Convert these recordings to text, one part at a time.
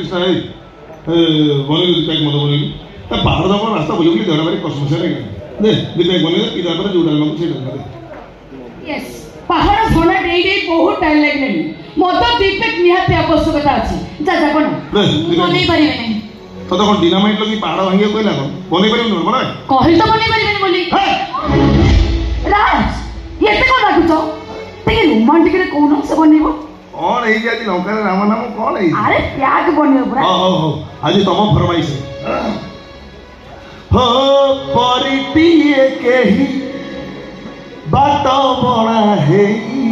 कृष्णा बने पैक मत बन पहाड़ तो रास्ता बोल देना भाई समस्या दे पैक बने पिता पर जो डालना से डालना यस पहाड़ भणा डेई डेई बहुत टाइम लागलेनी मत दीपेक निहाती आवश्यकता अछि जा जा कोन बनै परिबे नै तो कोन डिनामाइट लगी पहाड़ भांगे कोइला कोन बनै परिबे न बना कहल तो बनै परिबे नै बोली राज येते कोन लागुछो तेके रोमांटिक रे कोन से बनेबो कौन है जाती लंका रे राम नाम कौन है अरे त्याग बनेबो पूरा हो आज तुम फरमाइश हो परिटिए केही बाट बणा हे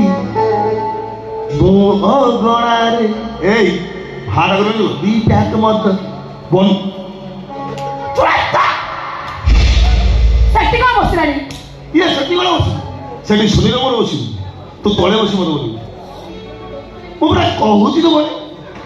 बो गणा रे ए हाड़ करो दी पैक मत बन सट्टी को बसलानी ये सट्टी वाला बस सेठी सुनी रे मोर बसी तू तळे बसी मत बोली ମୁଁ ପୁରା କହୁଛି ତ ବନେ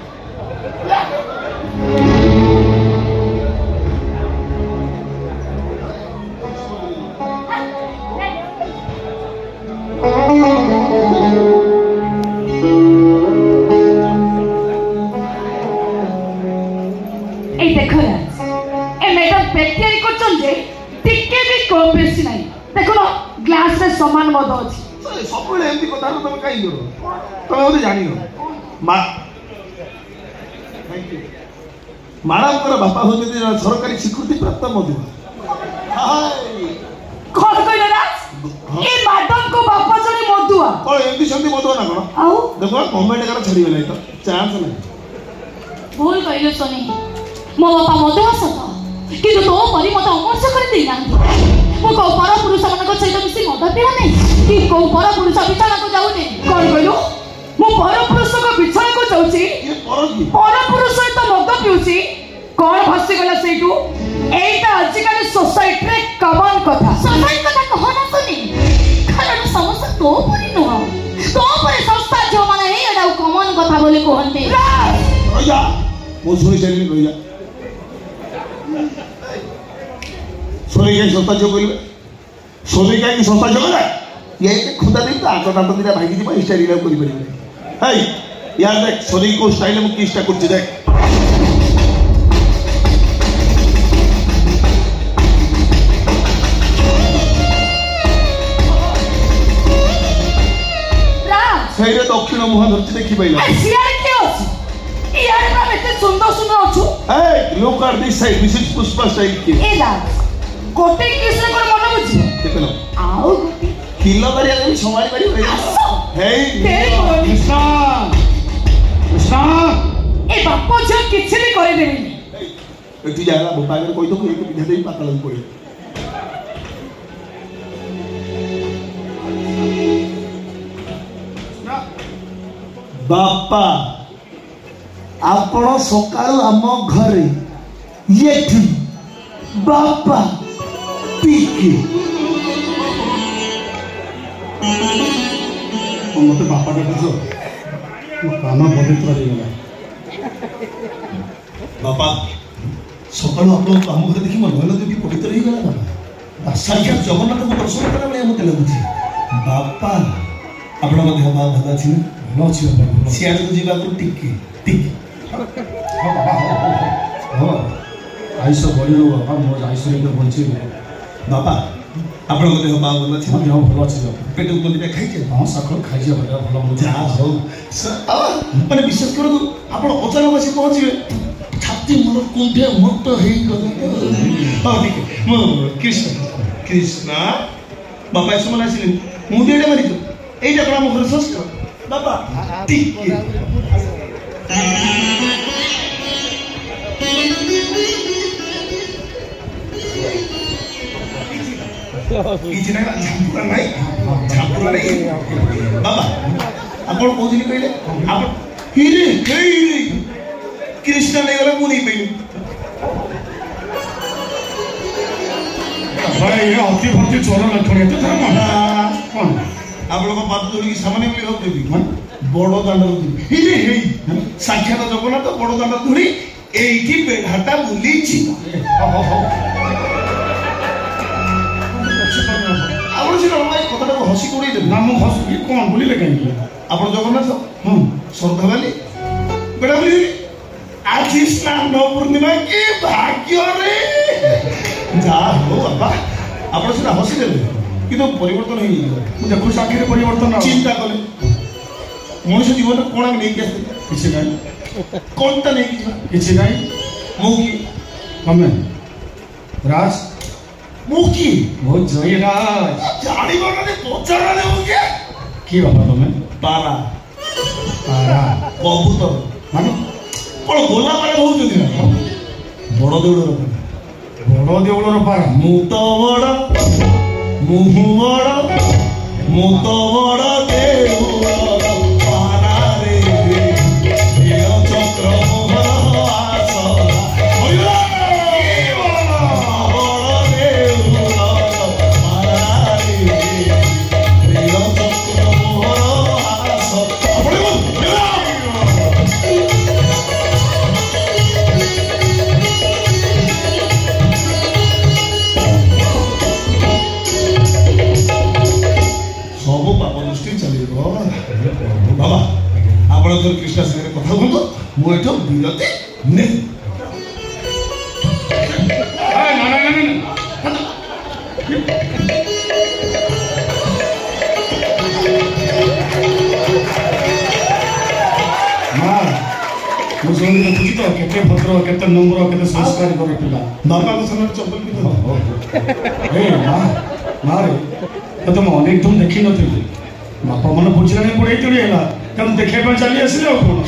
এই দেখো না এ ম্যাডাম ব্যাকটেরিয়া করছন যে টিকে भी কম বেশি নাই দেখো না গ্লাস রে সমান মদ আছে ସବୁବେଳେ ଏମିତି କଥା ତମେ କାହିଁକି କର ତମେ ବୋଧେ ଜାଣିନ ମ୍ୟାଡାମଙ୍କର ବାପା ହଉଛନ୍ତି ସରକାରୀ ସ୍ୱୀକୃତି ପ୍ରାପ୍ତ ମଧୁ କଣ କହିଲ ରାଜ ଏ ମ୍ୟାଡାମ को ବାପା ଜଣେ ମଧୁଆ କଣ ଏମିତି ସେମିତି ମଧୁଆ ନା କଣ ଆଉ ଦେଖ ଗଭର୍ଣ୍ଣମେଣ୍ଟ ଏକାର ଛାଡ଼ିଗଲାଣି ତ ଚାନ୍ସ ନାହିଁ ଭୁଲ କହିଲ ସୋନି ମୋ ବାପା ମଧୁଆ ସତ କିନ୍ତୁ ତୋ ପରି ମତେ ଅମର୍ଷ କରି ଦେଇନାହାନ୍ତି ମୁଁ କୋଉ ପର ପୁରୁଷ ମାନଙ୍କ ସହିତ ମିଶି ମଦ ପିଉ ନାହିଁ कि कोउ पर पुरुष बिछाना को जाउनी कोन कहलु मो पर पुरुष को बिछाना को जाउची ये पर पुरुष तो मद पिउची कोन फसी गला सेटू एटा आजिकल सोसाइटी रे कमन कथा सोसाइटी कथा कहना सुनी कारण समस्त तो परि न तो परि संस्था जो माने हे एटा कमन कथा बोले कहते ओया मो सुनी चली गइया सोनी के संस्था जो बोलबे सोनी के संस्था जो करे ये खुदा नहीं तो आको दांत दिरा भागी जी स्टाइल ला करि परिबे हाय यार देख सोनी को स्टाइल में किस्टा करछि देख राज सहीरे दक्षिण मुह धरछि देखि पहिला सियार के अछि यार ना एते सुंदर सुंदर अछु ए look at this side this is Pushpa style के ए राज गोटे किसने कर मन बुझी देखलो आओ गोटे किलो करिया भी संभाली पारी हे कृष्णा कृष्णा ए बापो जो किछि भी करे देबी एठी जाला बाबा के कोइ तो एक विधा देई पातळ पड़े बापा आपण सकाळ आम घरे येठी बापा टिके मत बापा डाकुछ कान पवित्र हो गला बापा सकाळ आपण काम घर देखि मन मन देवी पवित्र हो गला बाबा साक्षात जगन्नाथ को दर्शन करा बले मते लागुछि बापा आपण मध्ये बाबा भला अछि न अछि बाबा सियाड को जीवा को टिके टिके हो आइसो बड़ी रो बाबा मो आइसो रे बंची बाबा आपण मध्ये बाबा भला अछि न भला अछि पेट को दिबे खाइ छै हां सकाळ खाइ छै भला भला मजा हो माने विश्वास करू आपण अचानक आसी पहुंचीबे छाती मोर कुंठे मुक्त हेई गला हां ठीक मो कृष्ण कृष्णा बाबा ऐसे मला आसिले मु देडे मारी तो एटा कोन मोर संस्कार बाबा ठीक किछि नै झापुरा नै बाबा आपण कोथिनी कहले आपण हिरे हिरे कृष्ण नै गला मु नै पइलु भाई ये अति भक्ति चोर लक्षण है तो धर्म कोन आपण को बात जोड़ी सामान्य बोली हो देबी बड़ो दांड हिरे हे साक्षात जगन्नाथ बड़ो दांड धुरी एठी बेढाटा बुली छी आपण से भाई कथाटा को हसी कोडे ना मु हसी कोन बोली ले काई आपण जगन्नाथ हम श्रद्धा वाली बेडा बोली आज आज स्नान पूर्णिमा की भाग्य रे जा हो बाबा आपण सिना हसी देले किंतु परिवर्तन हो देखो आखिर परिवर्तन चिंता कले मनुष्य जीवन कोण नहीं किसी नहीं कौन ता नहीं किसी नहीं मुकी हमें राज मुकी वो जयराज जानी बने पचारा ने मुके की बाबा तुम्हें पारा पारा कबूतर माने कोन गोला पारा बहुत दिन ना बड़ देउलर पारा मु तो बड़ मुहु बड़ मु तो बड़ देउलर पारा रे ये चक्र मोहर आसरा होइला बाबा आपण तो कृष्ण संगे कथा बोलतो मु एठो विरति ने ना ना ना ना मां मुझे पूछी तो केते भद्र केते नम्र केते संस्कार करे पिला बाबा को समय चप्पल भी दो ए मां मारे तो तुम अनेक तुम देखि नथि बापा मन बुझला नहीं पड़े तोड़ी हैला तम देखे पर चली आसिले और कोन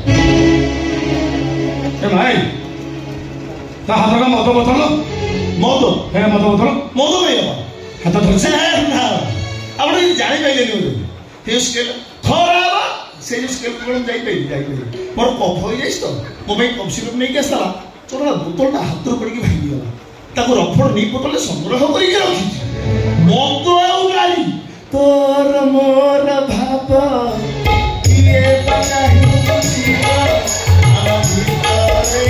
ए भाई ता हाथ का मद बोतल मद हे मद बोतल मद नहीं बाबा हाथ धर से ना आपण जानि पाइले नहीं हे स्केल खराबा से स्केल कोन जाई पाइ मोर कफ हो जाइस तो मो भाई कफ सिरप नहीं के साला तोरा बोतलटा हाथ पड़ के भांगी गला ताको रफड़ नहीं बोतल संग्रह करी के रखी मद आउ गाली तोर मोर भाव ये बनाही बुझिबा आला भितरे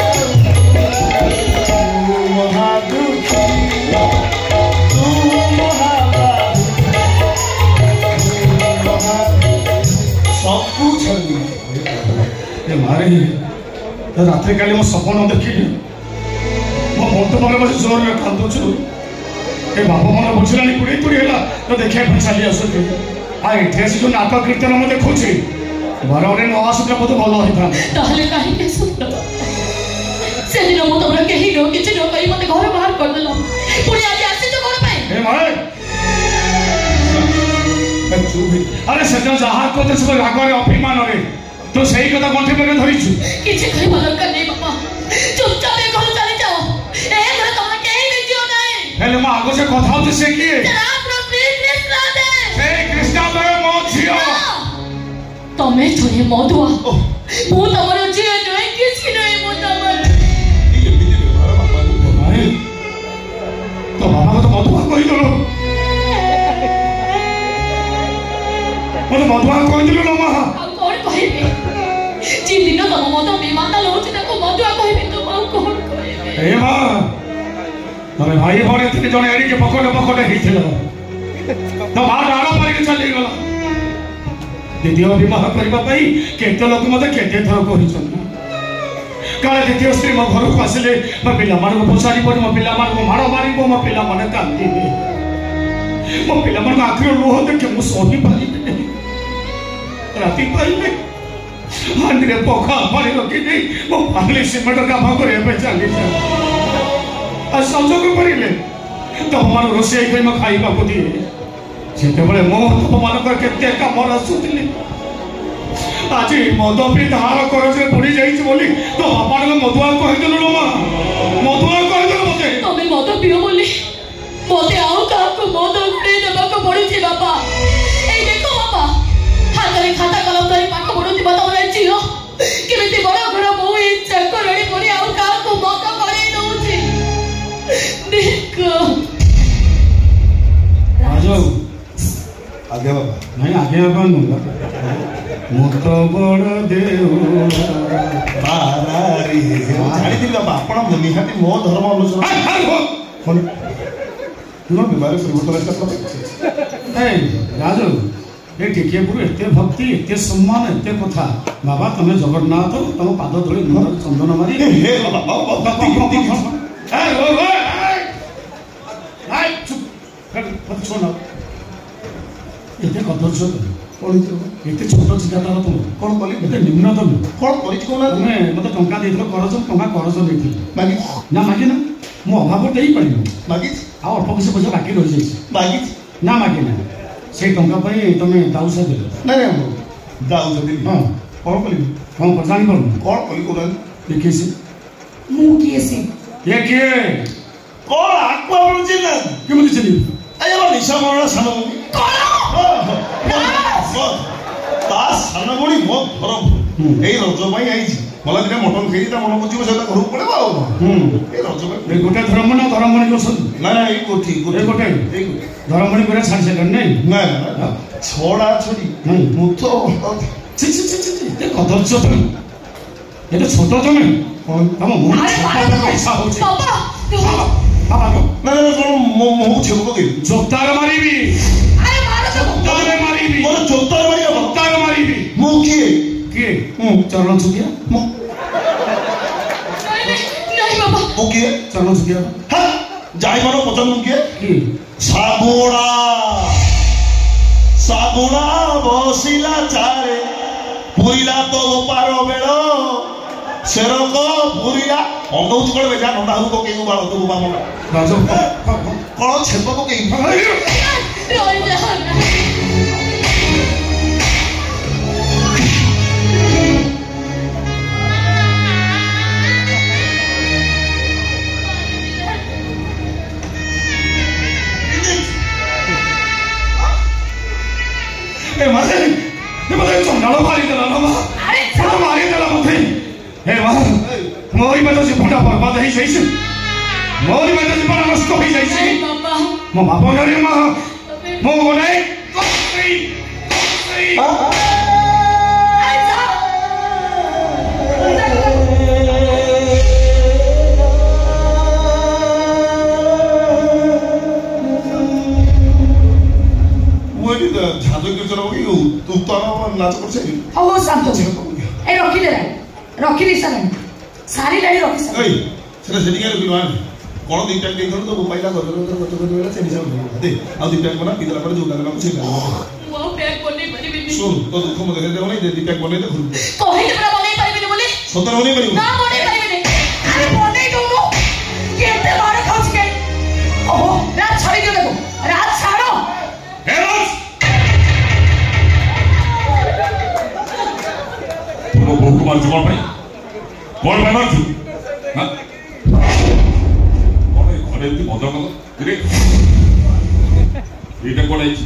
तू महादुखी तू महाबाबू सब कुछ ए मारे तो रात्रि काली मो सपन देखिली मो मन तो मन बस जोर में कांदो छु ए बाबा मन बुझलानी पुड़ी तुड़ी हैला तो देखे पे चली आसुते आ एठे से जो नाटक कीर्तन म देखुछि बरौरे न आसुते बहुत भलो होता ताहले काहे के सुत से दिन मो तोरा के ही रो किछि रो कई मते घर बाहर कर देलो पुड़ी आज आसी तो कोन पे ए मारे अरे सजन जहा को तो सब रागरे अभिमान रे तो सही कथा कंठे पे धरिछु किछि कहि दरकार नहीं बाबा चुपचाप ए घर चली जाओ ए घर तोरा केही नहीं दियो नहीं हेले म आगो से कथा होत से की राम कृष्ण दे हे कृष्ण मेरे मो छियो तमे थोड़े मधुआ मु तमरो जियो नहीं किछि नहीं मु तमर ये विधि व्यवहार बाबा को भाई तो बाबा को तो मधुआ कहि दलो मत मधुआ कहि दलो न मा कौन कहबे जी दिन तम मधु विमान लोछि ताको मधुआ कहबे तो मां कौन कहबे ए मां तमे भाई भरे तिने जने एडी के पकड़े हिथिलो तो मां डाड़ा मारी के चली गला द्वितीय विवाह करबा पई केते लोक मते केते थर कहिसन काले द्वितीय स्त्री मो घर को आसिले मो पिला मान को पोसारी पड़ी मो पिला मान को मारो मारी मो पिला मान कांदी मो पिला मान आखिर लोह देखे मु सोनी पाली राती पाइले हांडरे पोखा मारी रखी दे मो पाली सिमेंट का भाग करे पे चली जा आ संजोग करिले तो मान रोसे कई म खाइबा को दिए जेते बळे मो तो मान कर केते का मरा सुतली आज मद पी धार करज पड़ी जाई बोली तो बापा ने मधुआ कहि देलो लो मा मधुआ कहि देलो मते तमे मद पियो बोली मते आउ का को मद उठे देबा को पड़ी छी बापा ए देखो बापा हाथ रे खाता कलम धरी पाठ पढुती बताओ रे जियो केमिति बड़ घर मो इच्छा करणी पड़ी आउ का को मद करे दउची देखो राजो आगे बाबा नहीं आगे बाबा नुला मुत बड़ देव बारारी जानी दिल बाबा आपण निहाती मो धर्म अनुसार कोन नो बीमारी परिवर्तन करता ए राजू ए टिके पुरु एते भक्ति एते सम्मान एते कथा बाबा तमे जगन्नाथ तम पाद धरी मुंडे चंदन मारी हे बाबा भक्ति भक्ति ए ओ चुप मत छोड़ एते कदर्श कौन एते छोट चिंताधारा तुम कौन बोली एते निम्नतम कौन बोली कौन तुमे मते टंका देइथलो करज टंका करज देइथि मागी ना मागी ना मो अभाव देई परिनो मागी आ अल्प किसी पैसा बाकी रही जाइए मागी ना मागे ना से टंका तुम दाउसा देल ना ना दाऊ जदी हाँ कौन बोली कौन जानी पार कौन बोली कौन देखिए से मु किए से ये किए कौन आत्मा बोल चिल्ला क्यों मुझे चली अरे वो निशा मोरा सानो कौन ता सानो बोली बहुत फरक এই রজ ভাই আইছি বলা দিনে মটন খেয়ে তা মন বুঝিব সেটা ঘরু পড়ে বাও এই রজ ভাই এই গোটা ধর্মমণি ধর্মমণি কোসন না না এই কোঠি এই গোটা এই ধর্মমণি করে ছাড় সেলেন নাই না না ছড়া ছড়ি মুথ ছি ছি ছি ছি তে কদর্শ তুমি এটা ছোট তুমি তম মুখ ছাপা পয়সা হচ্ছে বাবা বাবা না না কোন মুখ ছেব কে জোতার মারিবি আরে মারো তো জোতার মারিবি মোর চোত্তর মারিয়া জোতার মারিবি মুখ কি কি চরণ সুখিয়া মুখ नहीं बाबा মুখ কি চরণ সুখিয়া হ্যাঁ যাই মানো পছন্দ মুখ কি কি সাবুড়া সাবুড়া বসিলা চারে পুরিলা তো পার বেল সেরক পুরিলা অঙ্গউচ করে বেজা নটা হুক কেউ বাড়ো তো বাবা রাজ কোন ছেব কেউ रोई जा ए मते चंडाल मारी देला ना मा अरे फटा मारी देला मते ए मा मोरी में तो से फटा बर्बाद है सही मोरी में तो से फटा नष्ट हो जाई नहीं बाबा मो बाप गरे मा मो गने कोई आजा ওই ঝাঁজ কীর্তন কি উত্তর নাচ করছে ओ शांत हो ए रखी दे रखी दे सारे सारी लड़ी रखी सारे এই সেটা সেদিকে বিমান কোন দিন টাইম দেখো তো পাইলা কত কত কত বেলা সেটি সব দে আউ দিন টাইম বনা বিদলা পরে যোগ লাগা কিছু না वो पैक कोनी परी बिनी শুন তো দুঃখ মধ্যে দেখতে বলে দিন টাইম বনে দেখো कहि ते पूरा बने पारिबे बोले সত্তর বনে পারিব ना बने पारिबे अरे बने दोनो केते मारे खाउछ के ओहो रात छाड़ी दे देखो रात छाड़ो ए राज तुम बहु मार जुआ भाई कौन मार जु हां कौन घरे एति मजा कलो रे एटा कोन आइछ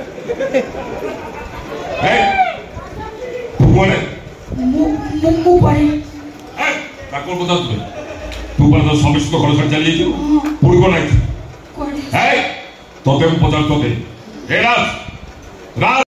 ए तू कोने मु पड़ी ए ताकोर बता तू पर तो समस्त घर छाड़ चली जाइयो पुरी कोन आइछ कोड़ी ए तोते मु पचार तोते ए राज राज